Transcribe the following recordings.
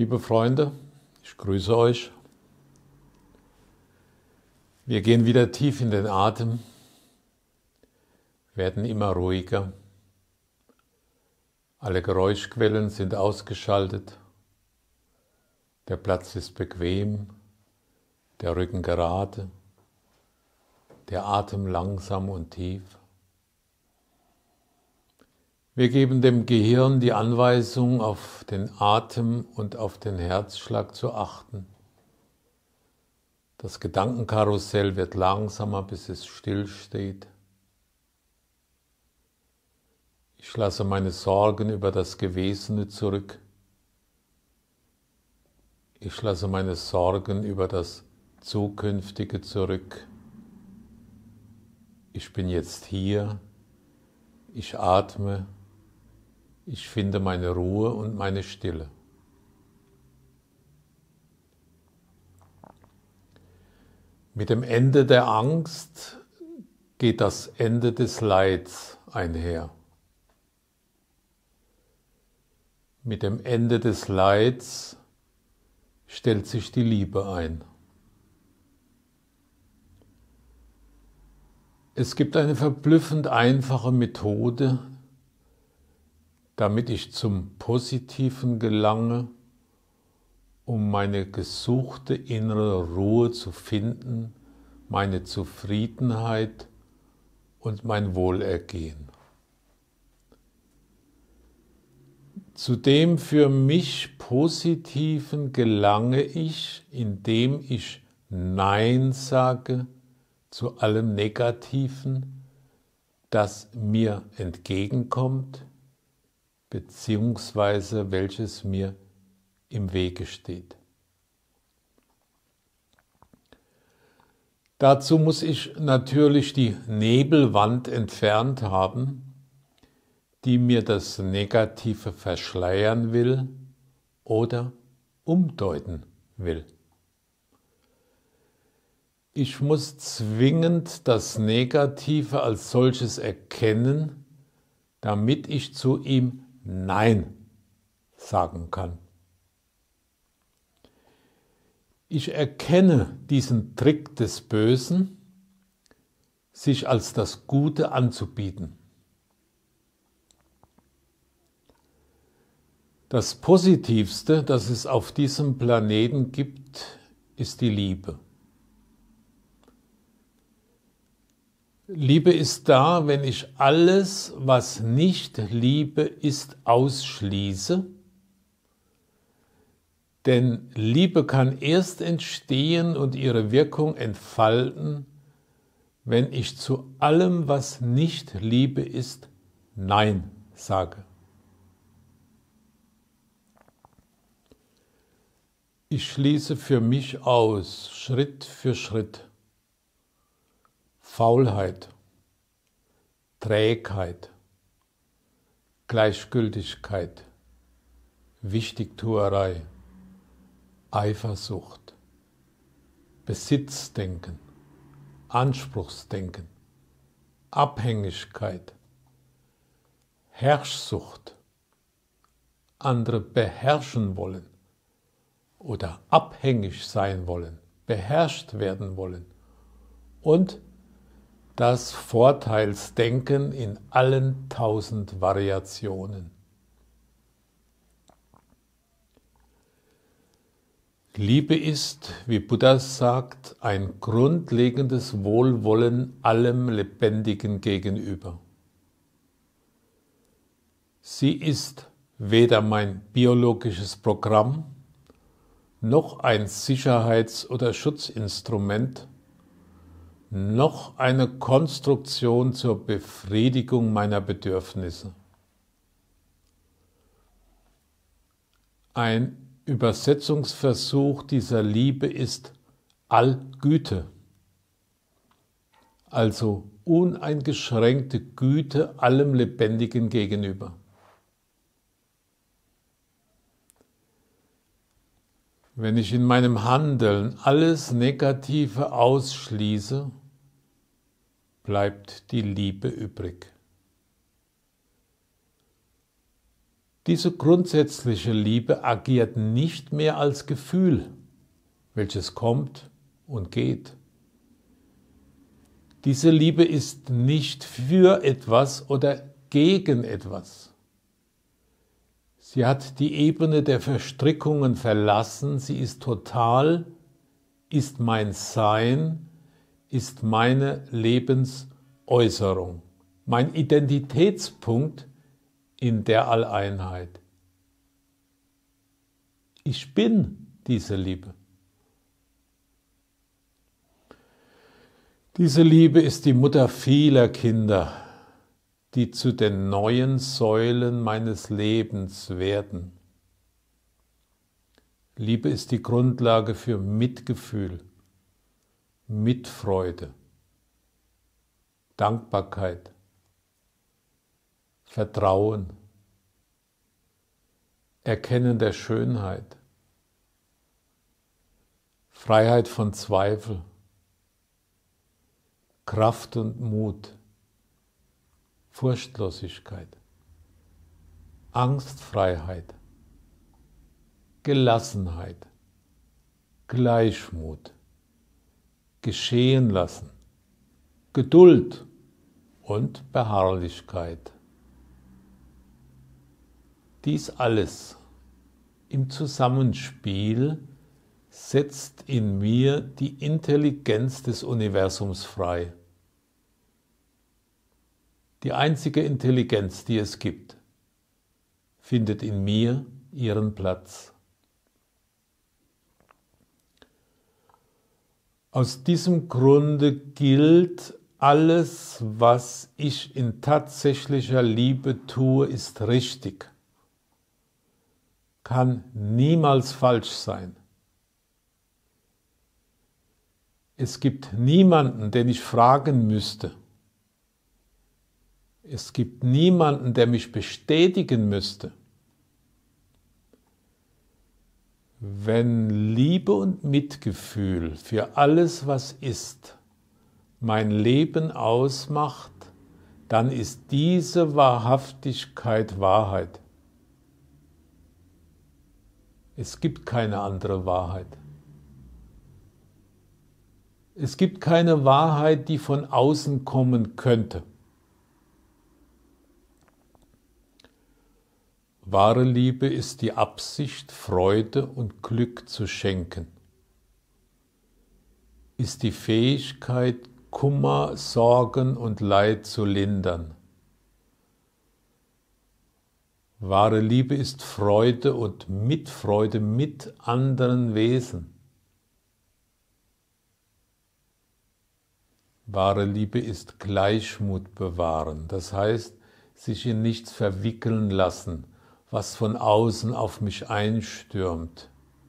Liebe Freunde, ich grüße euch. Wir gehen wieder tief in den Atem, werden immer ruhiger. Alle Geräuschquellen sind ausgeschaltet. Der Platz ist bequem, der Rücken gerade, der Atem langsam und tief. Wir geben dem Gehirn die Anweisung, auf den Atem und auf den Herzschlag zu achten. Das Gedankenkarussell wird langsamer, bis es stillsteht. Ich lasse meine Sorgen über das Gewesene zurück. Ich lasse meine Sorgen über das Zukünftige zurück. Ich bin jetzt hier, ich atme, ich finde meine Ruhe und meine Stille. Mit dem Ende der Angst geht das Ende des Leids einher. Mit dem Ende des Leids stellt sich die Liebe ein. Es gibt eine verblüffend einfache Methode, damit ich zum Positiven gelange, um meine gesuchte innere Ruhe zu finden, meine Zufriedenheit und mein Wohlergehen. Zu dem für mich Positiven gelange ich, indem ich Nein sage zu allem Negativen, das mir entgegenkommt, beziehungsweise welches mir im Wege steht. Dazu muss ich natürlich die Nebelwand entfernt haben, die mir das Negative verschleiern will oder umdeuten will. Ich muss zwingend das Negative als solches erkennen, damit ich zu ihm Nein sagen kann. Ich erkenne diesen Trick des Bösen, sich als das Gute anzubieten. Das Positivste, das es auf diesem Planeten gibt, ist die Liebe. Liebe ist da, wenn ich alles, was nicht Liebe ist, ausschließe. Denn Liebe kann erst entstehen und ihre Wirkung entfalten, wenn ich zu allem, was nicht Liebe ist, Nein sage. Ich schließe für mich aus, Schritt für Schritt, Faulheit, Trägheit, Gleichgültigkeit, Wichtigtuerei, Eifersucht, Besitzdenken, Anspruchsdenken, Abhängigkeit, Herrschsucht, andere beherrschen wollen oder abhängig sein wollen, beherrscht werden wollen und das Vorteilsdenken in allen 1000 Variationen. Liebe ist, wie Buddha sagt, ein grundlegendes Wohlwollen allem Lebendigen gegenüber. Sie ist weder mein biologisches Programm, noch ein Sicherheits- oder Schutzinstrument, noch eine Konstruktion zur Befriedigung meiner Bedürfnisse. Ein Übersetzungsversuch dieser Liebe ist Allgüte, also uneingeschränkte Güte allem Lebendigen gegenüber. Wenn ich in meinem Handeln alles Negative ausschließe, bleibt die Liebe übrig. Diese grundsätzliche Liebe agiert nicht mehr als Gefühl, welches kommt und geht. Diese Liebe ist nicht für etwas oder gegen etwas. Sie hat die Ebene der Verstrickungen verlassen, sie ist total, ist mein Sein, ist meine Lebensäußerung, mein Identitätspunkt in der Alleinheit. Ich bin diese Liebe. Diese Liebe ist die Mutter vieler Kinder, die zu den neuen Säulen meines Lebens werden. Liebe ist die Grundlage für Mitgefühl, Mitfreude, Dankbarkeit, Vertrauen, Erkennen der Schönheit, Freiheit von Zweifel, Kraft und Mut, Furchtlosigkeit, Angstfreiheit, Gelassenheit, Gleichmut, Geschehen lassen, Geduld und Beharrlichkeit. Dies alles im Zusammenspiel setzt in mir die Intelligenz des Universums frei. Die einzige Intelligenz, die es gibt, findet in mir ihren Platz. Aus diesem Grunde gilt, alles, was ich in tatsächlicher Liebe tue, ist richtig, kann niemals falsch sein. Es gibt niemanden, den ich fragen müsste. Es gibt niemanden, der mich bestätigen müsste. Wenn Liebe und Mitgefühl für alles, was ist, mein Leben ausmacht, dann ist diese Wahrhaftigkeit Wahrheit. Es gibt keine andere Wahrheit. Es gibt keine Wahrheit, die von außen kommen könnte. Wahre Liebe ist die Absicht, Freude und Glück zu schenken, ist die Fähigkeit, Kummer, Sorgen und Leid zu lindern. Wahre Liebe ist Freude und Mitfreude mit anderen Wesen. Wahre Liebe ist Gleichmut bewahren, das heißt, sich in nichts verwickeln lassen, was von außen auf mich einstürmt.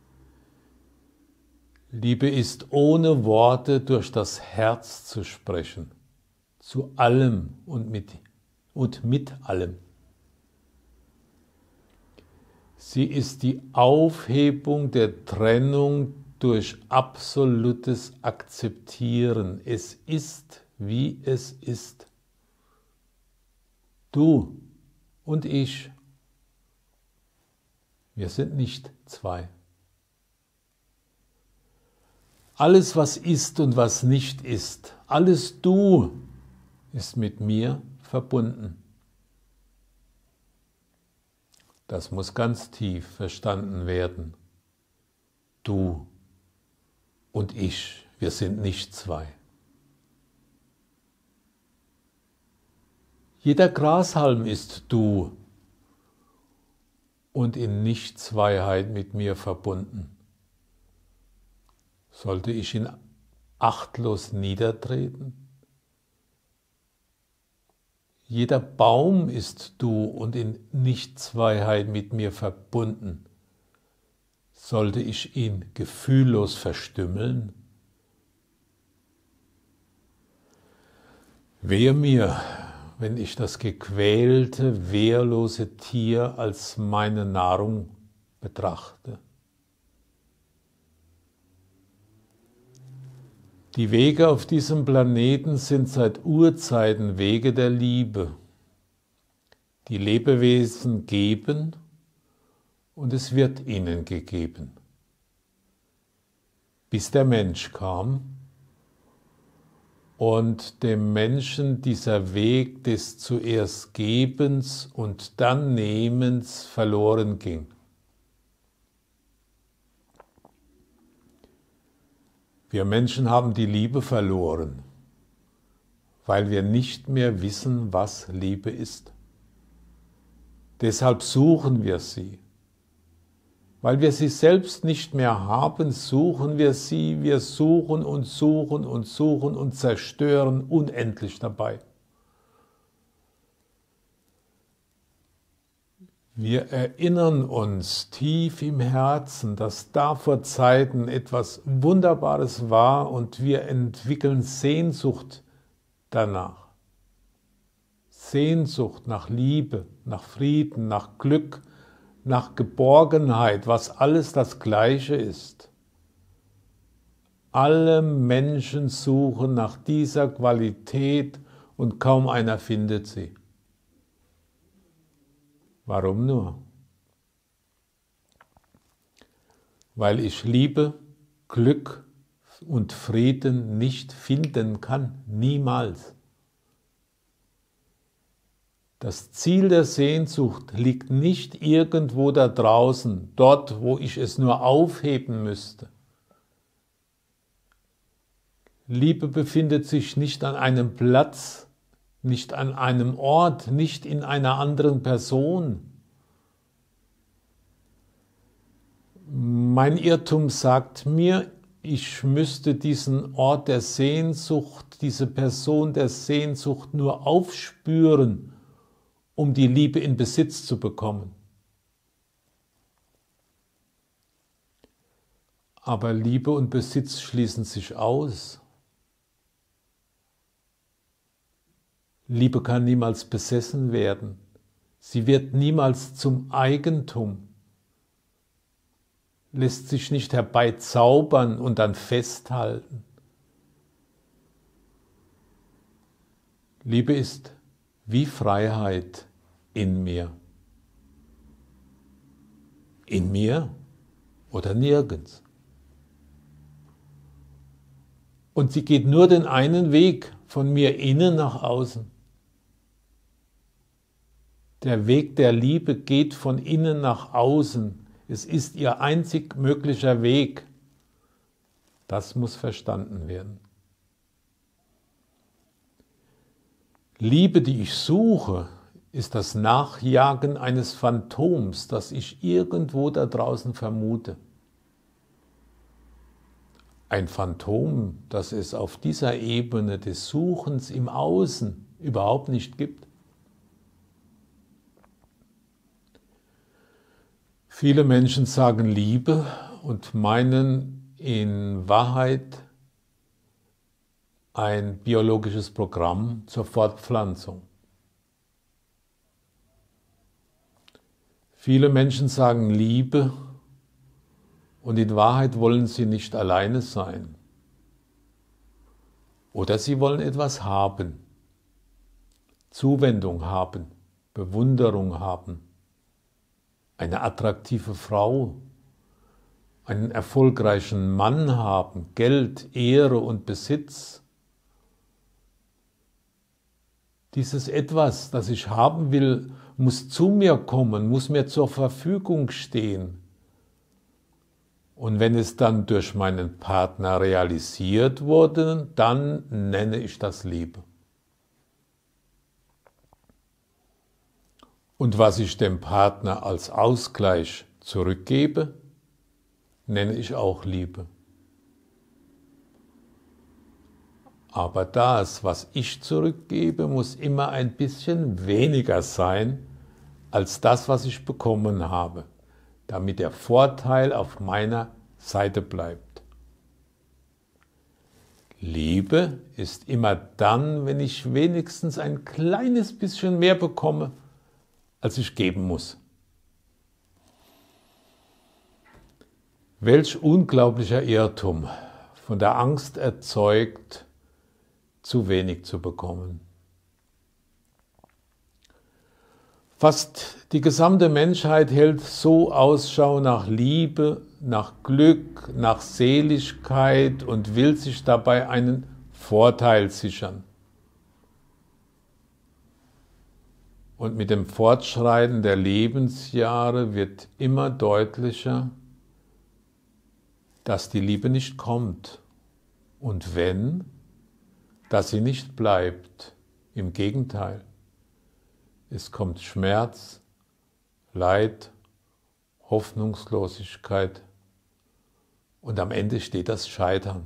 Liebe ist ohne Worte durch das Herz zu sprechen, zu allem und mit allem. Sie ist die Aufhebung der Trennung durch absolutes Akzeptieren. Es ist, wie es ist. Du und ich, wir sind nicht zwei. Alles, was ist und was nicht ist, alles Du ist mit mir verbunden. Das muss ganz tief verstanden werden. Du und ich, wir sind nicht zwei. Jeder Grashalm ist Du und in Nichtzweiheit mit mir verbunden. Sollte ich ihn achtlos niedertreten? Jeder Baum ist Du und in Nichtzweiheit mit mir verbunden. Sollte ich ihn gefühllos verstümmeln? Wehe mir, wenn ich das gequälte, wehrlose Tier als meine Nahrung betrachte. Die Wege auf diesem Planeten sind seit Urzeiten Wege der Liebe. Die Lebewesen geben und es wird ihnen gegeben. Bis der Mensch kam und dem Menschen dieser Weg des zuerst Gebens und dann Nehmens verloren ging. Wir Menschen haben die Liebe verloren, weil wir nicht mehr wissen, was Liebe ist. Deshalb suchen wir sie. Weil wir sie selbst nicht mehr haben, suchen wir sie. Wir suchen und suchen und suchen und zerstören unendlich dabei. Wir erinnern uns tief im Herzen, dass da vor Zeiten etwas Wunderbares war und wir entwickeln Sehnsucht danach. Sehnsucht nach Liebe, nach Frieden, nach Glück, nach Geborgenheit, was alles das Gleiche ist. Alle Menschen suchen nach dieser Qualität und kaum einer findet sie. Warum nur? Weil ich Liebe, Glück und Frieden nicht finden kann, niemals. Das Ziel der Sehnsucht liegt nicht irgendwo da draußen, dort, wo ich es nur aufheben müsste. Liebe befindet sich nicht an einem Platz, nicht an einem Ort, nicht in einer anderen Person. Mein Irrtum sagt mir, ich müsste diesen Ort der Sehnsucht, diese Person der Sehnsucht nur aufspüren, um die Liebe in Besitz zu bekommen. Aber Liebe und Besitz schließen sich aus. Liebe kann niemals besessen werden. Sie wird niemals zum Eigentum. Lässt sich nicht herbeizaubern und dann festhalten. Liebe ist wie Freiheit in mir. In mir oder nirgends. Und sie geht nur den einen Weg, von mir innen nach außen. Der Weg der Liebe geht von innen nach außen. Es ist ihr einzig möglicher Weg. Das muss verstanden werden. Liebe, die ich suche, ist das Nachjagen eines Phantoms, das ich irgendwo da draußen vermute. Ein Phantom, das es auf dieser Ebene des Suchens im Außen überhaupt nicht gibt. Viele Menschen sagen Liebe und meinen in Wahrheit ein biologisches Programm zur Fortpflanzung. Viele Menschen sagen Liebe und in Wahrheit wollen sie nicht alleine sein. Oder sie wollen etwas haben, Zuwendung haben, Bewunderung haben, eine attraktive Frau, einen erfolgreichen Mann haben, Geld, Ehre und Besitz. Dieses Etwas, das ich haben will, muss zu mir kommen, muss mir zur Verfügung stehen. Und wenn es dann durch meinen Partner realisiert wurde, dann nenne ich das Liebe. Und was ich dem Partner als Ausgleich zurückgebe, nenne ich auch Liebe. Aber das, was ich zurückgebe, muss immer ein bisschen weniger sein als das, was ich bekommen habe, damit der Vorteil auf meiner Seite bleibt. Liebe ist immer dann, wenn ich wenigstens ein kleines bisschen mehr bekomme, als ich geben muss. Welch unglaublicher Irrtum, von der Angst erzeugt, zu wenig zu bekommen. Fast die gesamte Menschheit hält so Ausschau nach Liebe, nach Glück, nach Seligkeit und will sich dabei einen Vorteil sichern. Und mit dem Fortschreiten der Lebensjahre wird immer deutlicher, dass die Liebe nicht kommt. Und wenn, dass sie nicht bleibt. Im Gegenteil. Es kommt Schmerz, Leid, Hoffnungslosigkeit und am Ende steht das Scheitern.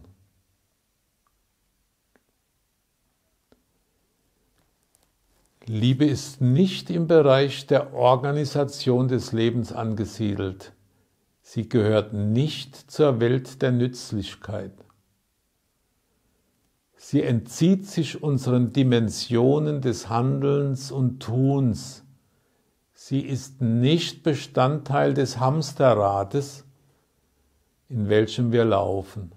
Liebe ist nicht im Bereich der Organisation des Lebens angesiedelt. Sie gehört nicht zur Welt der Nützlichkeit. Sie entzieht sich unseren Dimensionen des Handelns und Tuns. Sie ist nicht Bestandteil des Hamsterrades, in welchem wir laufen.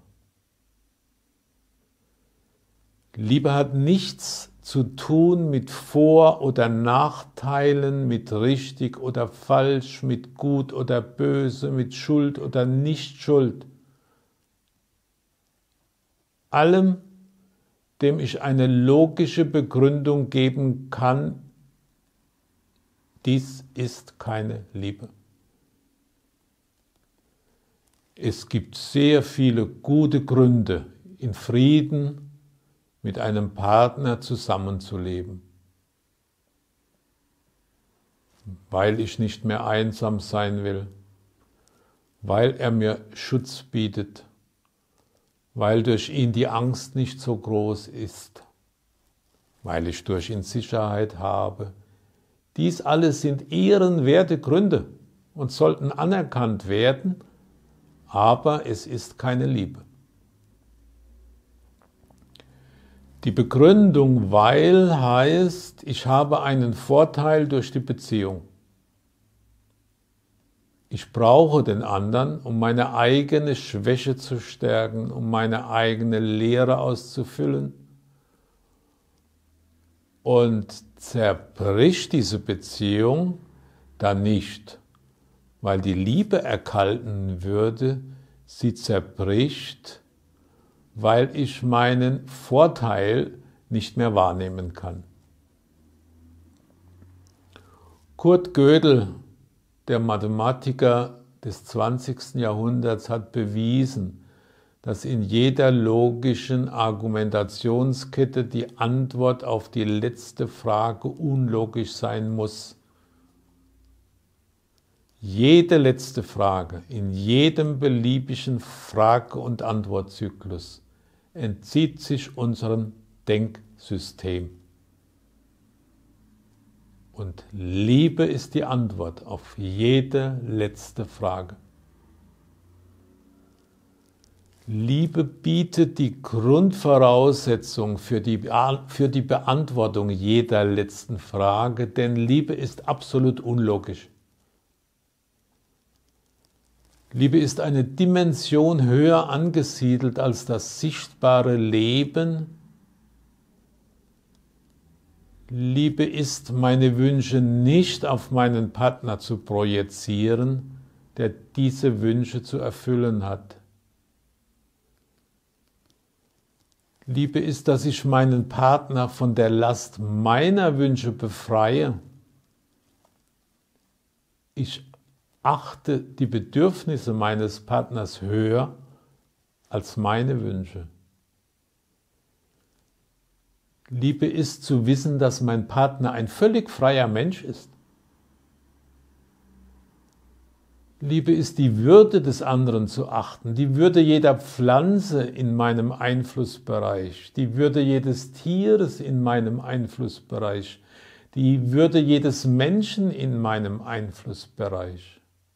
Liebe hat nichts zu tun mit Vor- oder Nachteilen, mit richtig oder falsch, mit gut oder böse, mit Schuld oder Nichtschuld. Allem, dem ich eine logische Begründung geben kann, dies ist keine Liebe. Es gibt sehr viele gute Gründe, in Frieden mit einem Partner zusammenzuleben, weil ich nicht mehr einsam sein will, weil er mir Schutz bietet, weil durch ihn die Angst nicht so groß ist, weil ich durch ihn Sicherheit habe. Dies alles sind ehrenwerte Gründe und sollten anerkannt werden, aber es ist keine Liebe. Die Begründung weil heißt, ich habe einen Vorteil durch die Beziehung. Ich brauche den anderen, um meine eigene Schwäche zu stärken, um meine eigene Leere auszufüllen. Und zerbricht diese Beziehung dann nicht, weil die Liebe erkalten würde, sie zerbricht, weil ich meinen Vorteil nicht mehr wahrnehmen kann. Kurt Gödel, der Mathematiker des 20. Jahrhunderts, hat bewiesen, dass in jeder logischen Argumentationskette die Antwort auf die letzte Frage unlogisch sein muss. Jede letzte Frage in jedem beliebigen Frage- und Antwortzyklus entzieht sich unserem Denksystem. Und Liebe ist die Antwort auf jede letzte Frage. Liebe bietet die Grundvoraussetzung für die Beantwortung jeder letzten Frage, denn Liebe ist absolut unlogisch. Liebe ist eine Dimension höher angesiedelt als das sichtbare Leben. Liebe ist, meine Wünsche nicht auf meinen Partner zu projizieren, der diese Wünsche zu erfüllen hat. Liebe ist, dass ich meinen Partner von der Last meiner Wünsche befreie. Ich achte die Bedürfnisse meines Partners höher als meine Wünsche. Liebe ist zu wissen, dass mein Partner ein völlig freier Mensch ist. Liebe ist die Würde des anderen zu achten, die Würde jeder Pflanze in meinem Einflussbereich, die Würde jedes Tieres in meinem Einflussbereich, die Würde jedes Menschen in meinem Einflussbereich.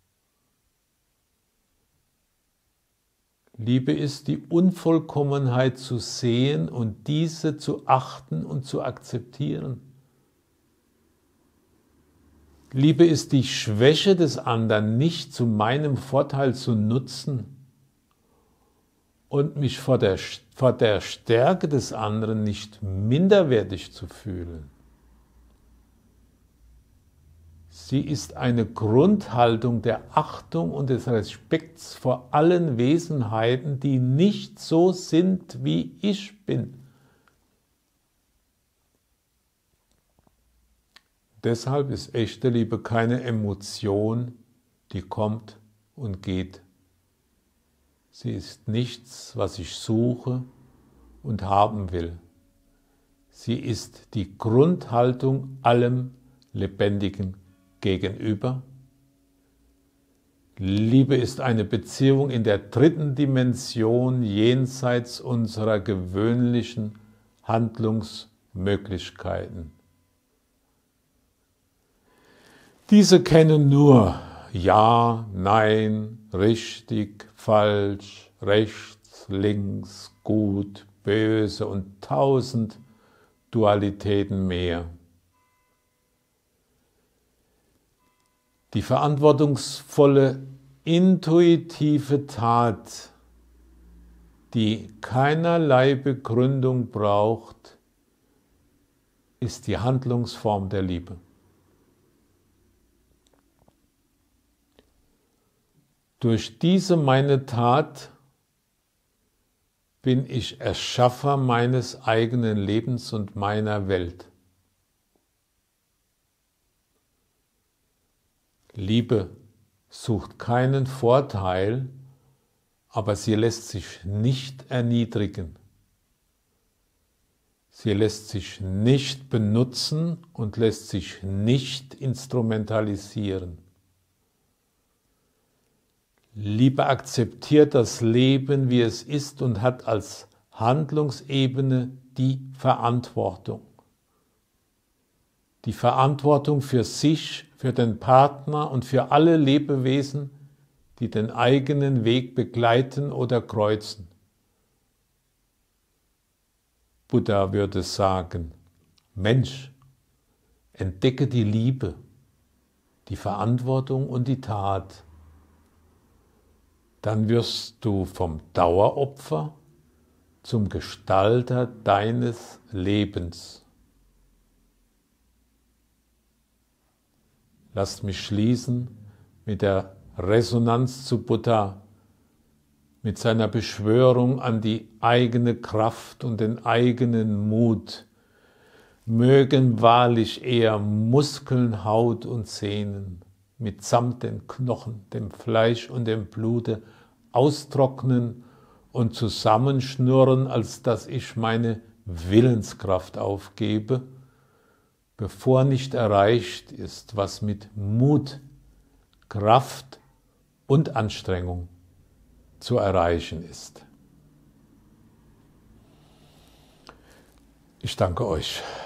Liebe ist die Unvollkommenheit zu sehen und diese zu achten und zu akzeptieren. Liebe ist die Schwäche des anderen nicht zu meinem Vorteil zu nutzen und mich vor der Stärke des anderen nicht minderwertig zu fühlen. Sie ist eine Grundhaltung der Achtung und des Respekts vor allen Wesenheiten, die nicht so sind, wie ich bin. Deshalb ist echte Liebe keine Emotion, die kommt und geht. Sie ist nichts, was ich suche und haben will. Sie ist die Grundhaltung allem Lebendigen gegenüber. Liebe ist eine Beziehung in der dritten Dimension jenseits unserer gewöhnlichen Handlungsmöglichkeiten. Diese kennen nur Ja, Nein, richtig, falsch, rechts, links, gut, böse und 1000 Dualitäten mehr. Die verantwortungsvolle, intuitive Tat, die keinerlei Begründung braucht, ist die Handlungsform der Liebe. Durch diese meine Tat bin ich Erschaffer meines eigenen Lebens und meiner Welt. Liebe sucht keinen Vorteil, aber sie lässt sich nicht erniedrigen. Sie lässt sich nicht benutzen und lässt sich nicht instrumentalisieren. Liebe akzeptiert das Leben, wie es ist und hat als Handlungsebene die Verantwortung. Die Verantwortung für sich, für den Partner und für alle Lebewesen, die den eigenen Weg begleiten oder kreuzen. Buddha würde sagen, Mensch, entdecke die Liebe, die Verantwortung und die Tat. Dann wirst du vom Daueropfer zum Gestalter deines Lebens. Lasst mich schließen mit der Resonanz zu Buddha, mit seiner Beschwörung an die eigene Kraft und den eigenen Mut. Mögen wahrlich eher Muskeln, Haut und Sehnen mitsamt den Knochen, dem Fleisch und dem Blute austrocknen und zusammenschnurren, als dass ich meine Willenskraft aufgebe, bevor nicht erreicht ist, was mit Mut, Kraft und Anstrengung zu erreichen ist. Ich danke euch.